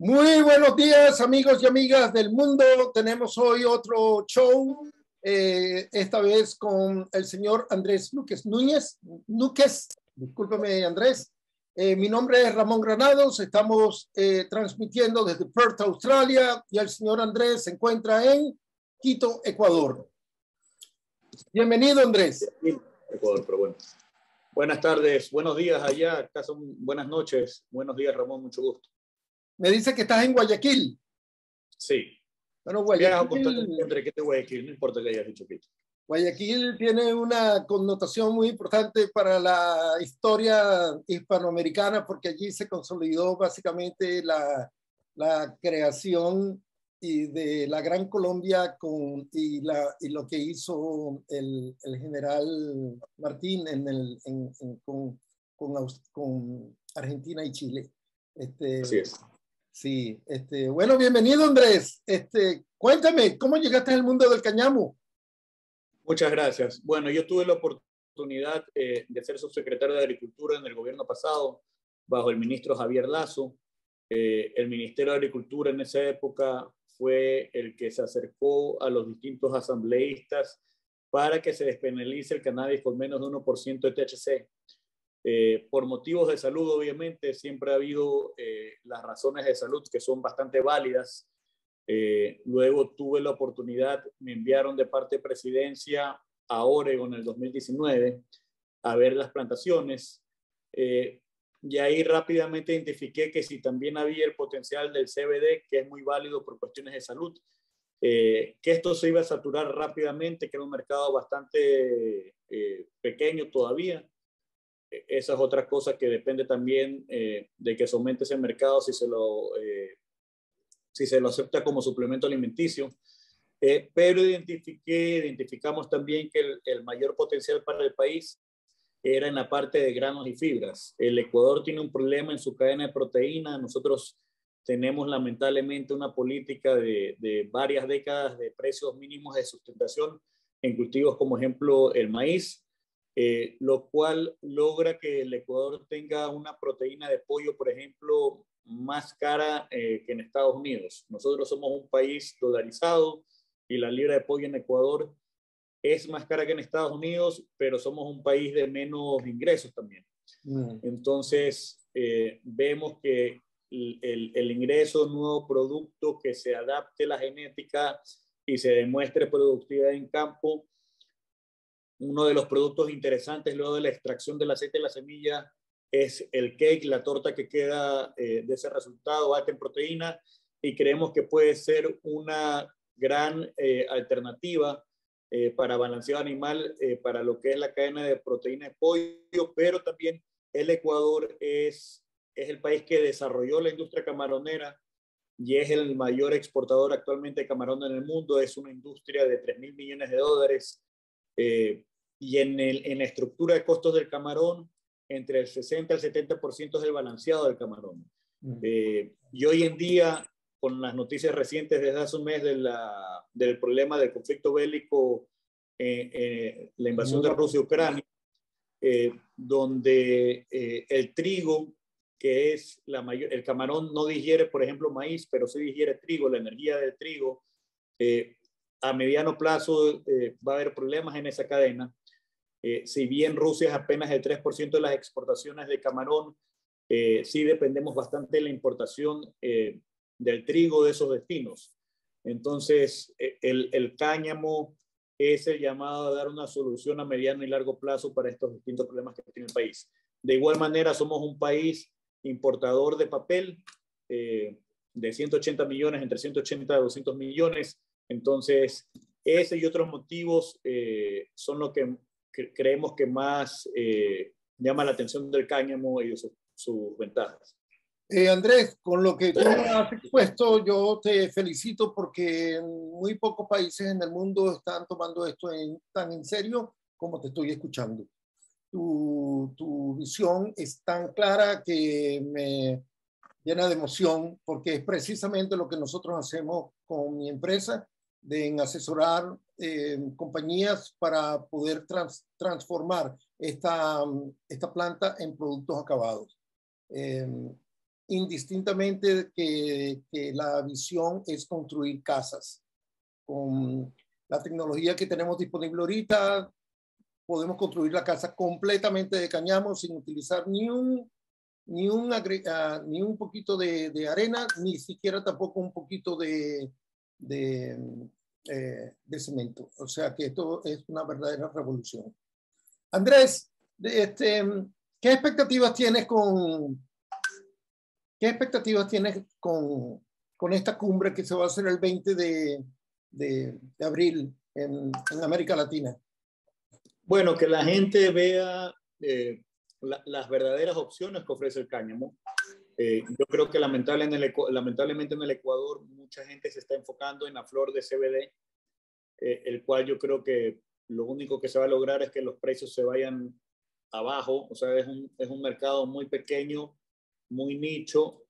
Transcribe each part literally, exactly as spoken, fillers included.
Muy buenos días, amigos y amigas del mundo. Tenemos hoy otro show, eh, esta vez con el señor Andrés Núñez. Núñez, Núñez, discúlpeme, Andrés. Eh, mi nombre es Ramón Granados. Estamos eh, transmitiendo desde Perth, Australia, y el señor Andrés se encuentra en Quito, Ecuador. Bienvenido, Andrés. Ecuador, pero bueno. Buenas tardes, buenos días allá. Acá son buenas noches. Buenos días, Ramón, mucho gusto. Me dice que estás en Guayaquil. Sí. Bueno, Guayaquil, entre qué te Guayaquil, no importa que hayas dicho Quito. Guayaquil tiene una connotación muy importante para la historia hispanoamericana porque allí se consolidó básicamente la, la creación y de la Gran Colombia con, y, la, y lo que hizo el, el general Martín en el, en, en, con, con, con Argentina y Chile. Este, Así es. Sí, este, bueno, bienvenido, Andrés. Este, cuéntame, ¿cómo llegaste al mundo del cáñamo? Muchas gracias. Bueno, yo tuve la oportunidad eh, de ser subsecretario de Agricultura en el gobierno pasado, bajo el ministro Javier Lazo. Eh, el Ministerio de Agricultura en esa época fue el que se acercó a los distintos asambleístas para que se despenalice el cannabis con menos de uno por ciento de T H C. Eh, por motivos de salud, obviamente, siempre ha habido eh, las razones de salud que son bastante válidas. Eh, luego tuve la oportunidad, me enviaron de parte de presidencia a Oregon en el dos mil diecinueve a ver las plantaciones. Eh, y ahí rápidamente identifiqué que si también había el potencial del C B D, que es muy válido por cuestiones de salud, eh, que esto se iba a saturar rápidamente, que era un mercado bastante eh, pequeño todavía. Esa es otra cosa que depende también eh, de que se aumente ese mercado si se lo, eh, si se lo acepta como suplemento alimenticio. Eh, pero identifiqué, identificamos también que el, el mayor potencial para el país era en la parte de granos y fibras. El Ecuador tiene un problema en su cadena de proteína. Nosotros tenemos lamentablemente una política de, de varias décadas de precios mínimos de sustentación en cultivos como ejemplo el maíz. Eh, lo cual logra que el Ecuador tenga una proteína de pollo, por ejemplo, más cara eh, que en Estados Unidos. Nosotros somos un país dolarizado y la libra de pollo en Ecuador es más cara que en Estados Unidos, pero somos un país de menos ingresos también. Mm. Entonces, eh, vemos que el, el, el ingreso de un nuevo producto que se adapte a la genética y se demuestre productividad en campo. Uno de los productos interesantes luego de la extracción del aceite de la semilla es el cake, la torta que queda eh, de ese resultado alta en proteína, y creemos que puede ser una gran eh, alternativa eh, para balanceado animal, eh, para lo que es la cadena de proteína de pollo, pero también el Ecuador es, es el país que desarrolló la industria camaronera y es el mayor exportador actualmente de camarón en el mundo. Es una industria de tres mil millones de dólares. Eh, y en, el, en la estructura de costos del camarón, entre el sesenta y el setenta por ciento es el balanceado del camarón. Mm. Eh, y hoy en día, con las noticias recientes desde hace un mes de la, del problema del conflicto bélico, eh, eh, la invasión de Rusia a Ucrania, eh, donde eh, el trigo, que es la mayor, el camarón no digiere, por ejemplo, maíz, pero sí digiere trigo, la energía del trigo, eh, a mediano plazo eh, va a haber problemas en esa cadena. Eh, si bien Rusia es apenas el tres por ciento de las exportaciones de camarón, eh, sí dependemos bastante de la importación eh, del trigo de esos destinos. Entonces, eh, el, el cáñamo es el llamado a dar una solución a mediano y largo plazo para estos distintos problemas que tiene el país. De igual manera, somos un país importador de papel eh, de ciento ochenta millones, entre ciento ochenta a doscientos millones. Entonces, ese y otros motivos eh, son lo que creemos que más eh, llama la atención del cáñamo y de su, sus ventajas. Eh, Andrés, con lo que tú has expuesto, yo te felicito porque muy pocos países en el mundo están tomando esto en, tan en serio como te estoy escuchando. Tu, tu visión es tan clara que me llena de emoción porque es precisamente lo que nosotros hacemos con mi empresa, de en asesorar eh, compañías para poder trans, transformar esta, esta planta en productos acabados. Eh, indistintamente que, que la visión es construir casas. Con la tecnología que tenemos disponible ahorita, podemos construir la casa completamente de cáñamo sin utilizar ni un, ni un, uh, ni un poquito de, de arena, ni siquiera tampoco un poquito de, de, eh, de cemento. O sea que esto es una verdadera revolución. Andrés, este, ¿qué expectativas tienes con, qué expectativas tienes con, con esta cumbre que se va a hacer el veinte de, de, de abril en, en América Latina? Bueno, que la gente vea eh, la, las verdaderas opciones que ofrece el cáñamo. Eh, yo creo que lamentable en el, lamentablemente en el Ecuador mucha gente se está enfocando en la flor de C B D, eh, el cual yo creo que lo único que se va a lograr es que los precios se vayan abajo. O sea, es un, es un mercado muy pequeño, muy nicho,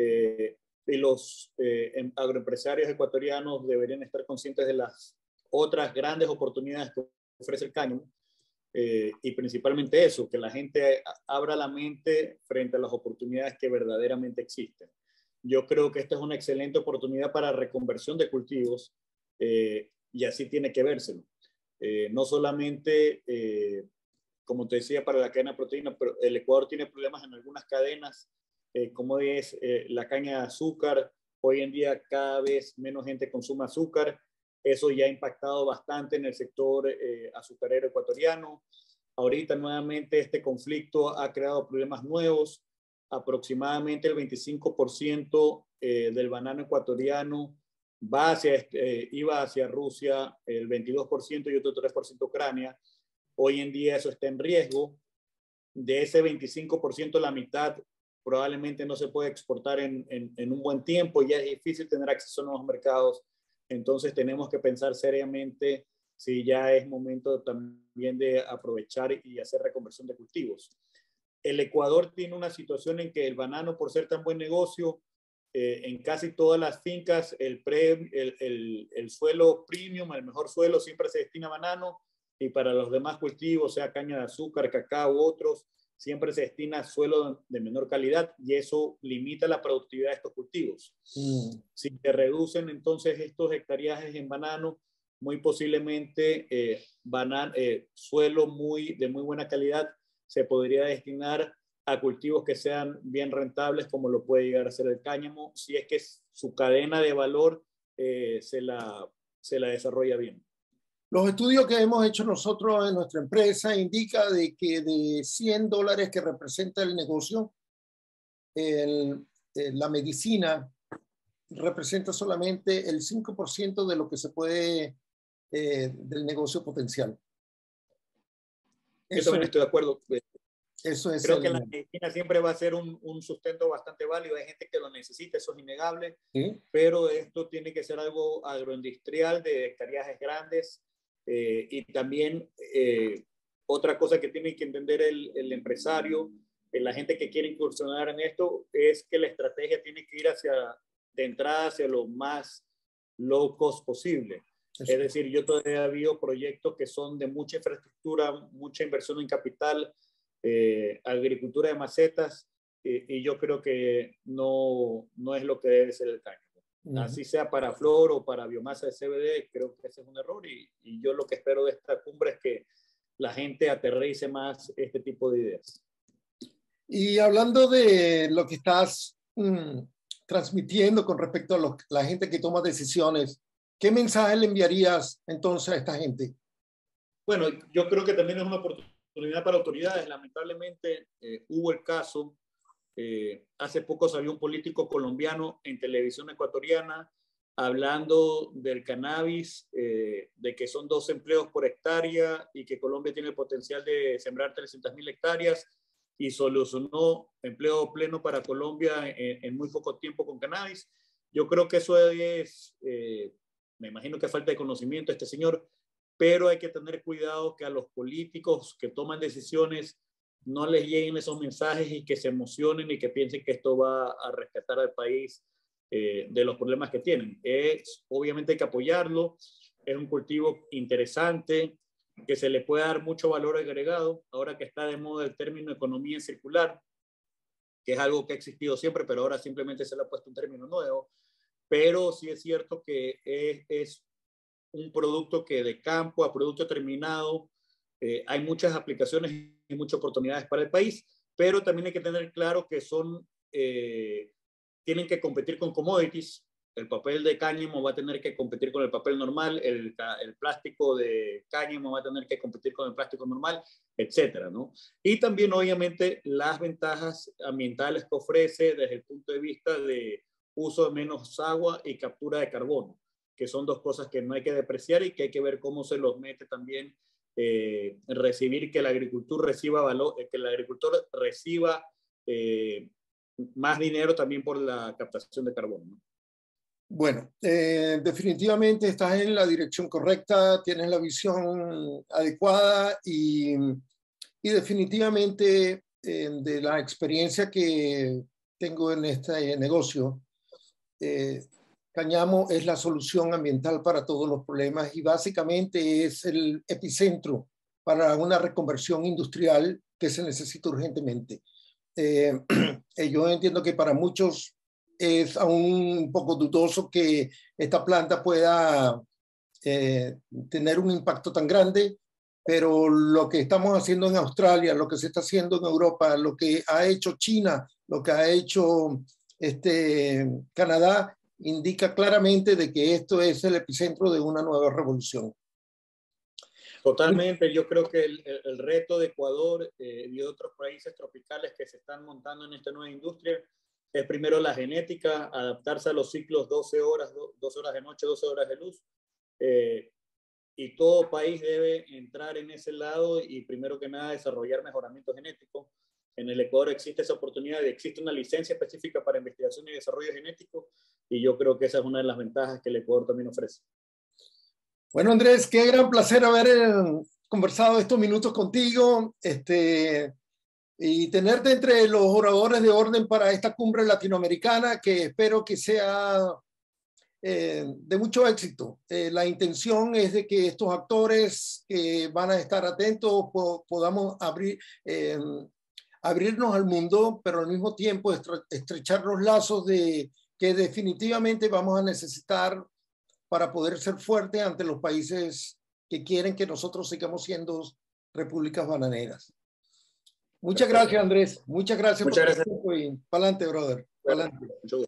eh, y los eh, agroempresarios ecuatorianos deberían estar conscientes de las otras grandes oportunidades que ofrece el cáñamo. Eh, y principalmente eso, que la gente abra la mente frente a las oportunidades que verdaderamente existen. Yo creo que esta es una excelente oportunidad para reconversión de cultivos, eh, y así tiene que vérselo. Eh, no solamente, eh, como te decía, para la cadena de proteína, pero el Ecuador tiene problemas en algunas cadenas, eh, como es eh, la caña de azúcar. Hoy en día cada vez menos gente consume azúcar. Eso ya ha impactado bastante en el sector eh, azucarero ecuatoriano. Ahorita nuevamente este conflicto ha creado problemas nuevos. Aproximadamente el veinticinco por ciento eh, del banano ecuatoriano va hacia, eh, iba hacia Rusia, el veintidós por ciento y otro tres por ciento Ucrania. Hoy en día eso está en riesgo. De ese veinticinco por ciento, la mitad probablemente no se puede exportar en, en, en un buen tiempo. Ya es difícil tener acceso a nuevos mercados. Entonces tenemos que pensar seriamente si ya es momento también de aprovechar y hacer reconversión de cultivos. El Ecuador tiene una situación en que el banano, por ser tan buen negocio, eh, en casi todas las fincas el, pre, el, el, el suelo premium, el mejor suelo, siempre se destina a banano, y para los demás cultivos, sea caña de azúcar, cacao u otros, siempre se destina a suelo de menor calidad, y eso limita la productividad de estos cultivos. Mm. Si se reducen entonces estos hectareajes en banano, muy posiblemente eh, banan, eh, suelo muy, de muy buena calidad se podría destinar a cultivos que sean bien rentables, como lo puede llegar a ser el cáñamo, si es que su cadena de valor eh, se, la, se la desarrolla bien. Los estudios que hemos hecho nosotros en nuestra empresa indican de que de cien dólares que representa el negocio, el, el, la medicina representa solamente el cinco por ciento de lo que se puede, eh, del negocio potencial. Eso, Yo también estoy de acuerdo. Eso es Creo el, que la medicina siempre va a ser un, un sustento bastante válido. Hay gente que lo necesita, eso es innegable. ¿Sí? Pero esto tiene que ser algo agroindustrial de hectareajes grandes. Eh, y también eh, otra cosa que tiene que entender el, el empresario, eh, la gente que quiere incursionar en esto, es que la estrategia tiene que ir hacia, de entrada hacia lo más low cost posible. Eso. Es decir, yo todavía he habido proyectos que son de mucha infraestructura, mucha inversión en capital, eh, agricultura de macetas, eh, y yo creo que no, no es lo que debe ser el cáñamo. Uh-huh. Así sea para flor o para biomasa de C B D, creo que ese es un error, y, y yo lo que espero de esta cumbre es que la gente aterrice más este tipo de ideas. Y hablando de lo que estás mmm, transmitiendo con respecto a los, la gente que toma decisiones, ¿qué mensaje le enviarías entonces a esta gente? Bueno, yo creo que también es una oportunidad para autoridades. Lamentablemente eh, hubo el caso, eh, hace poco salió un político colombiano en televisión ecuatoriana hablando del cannabis, eh, de que son dos empleos por hectárea y que Colombia tiene el potencial de sembrar trescientas mil hectáreas, y solucionó empleo pleno para Colombia en, en muy poco tiempo con cannabis. Yo creo que eso es, eh, me imagino que falta de conocimiento a este señor, pero hay que tener cuidado que a los políticos que toman decisiones no les lleguen esos mensajes y que se emocionen y que piensen que esto va a rescatar al país eh, de los problemas que tienen. Es, obviamente hay que apoyarlo, es un cultivo interesante, que se le puede dar mucho valor agregado, ahora que está de moda el término economía circular, que es algo que ha existido siempre, pero ahora simplemente se le ha puesto un término nuevo. Pero sí es cierto que es, es un producto que de campo a producto terminado, eh, hay muchas aplicaciones y muchas oportunidades para el país, pero también hay que tener claro que son, eh, tienen que competir con commodities. El papel de cáñamo va a tener que competir con el papel normal, el, el plástico de cáñamo va a tener que competir con el plástico normal, etcétera, ¿no? Y también, obviamente, las ventajas ambientales que ofrece desde el punto de vista de uso de menos agua y captura de carbono, que son dos cosas que no hay que depreciar y que hay que ver cómo se los mete también, eh, recibir que el agricultor reciba valor, que el agricultor reciba eh, más dinero también por la captación de carbono, ¿no? Bueno, eh, definitivamente estás en la dirección correcta, tienes la visión adecuada y, y definitivamente eh, de la experiencia que tengo en este negocio, eh, cáñamo es la solución ambiental para todos los problemas y básicamente es el epicentro para una reconversión industrial que se necesita urgentemente. Eh, yo entiendo que para muchos es aún un poco dudoso que esta planta pueda eh, tener un impacto tan grande, pero lo que estamos haciendo en Australia, lo que se está haciendo en Europa, lo que ha hecho China, lo que ha hecho este, Canadá, indica claramente de que esto es el epicentro de una nueva revolución. Totalmente, yo creo que el, el, el reto de Ecuador eh, y de otros países tropicales que se están montando en esta nueva industria es primero la genética, adaptarse a los ciclos doce horas, doce horas de noche, doce horas de luz. Eh, y todo país debe entrar en ese lado y primero que nada desarrollar mejoramiento genético. En el Ecuador existe esa oportunidad y existe una licencia específica para investigación y desarrollo genético y yo creo que esa es una de las ventajas que el Ecuador también ofrece. Bueno, Andrés, qué gran placer haber eh, conversado estos minutos contigo. Este, y tenerte entre los oradores de orden para esta cumbre latinoamericana que espero que sea eh, de mucho éxito. Eh, la intención es de que estos actores que van a estar atentos po podamos abrir, eh, abrirnos al mundo, pero al mismo tiempo estre estrechar los lazos de, que definitivamente vamos a necesitar para poder ser fuertes ante los países que quieren que nosotros sigamos siendo repúblicas bananeras. Muchas gracias, Andrés. Muchas gracias Muchas por gracias. tu tiempo y para adelante, brother. Para adelante.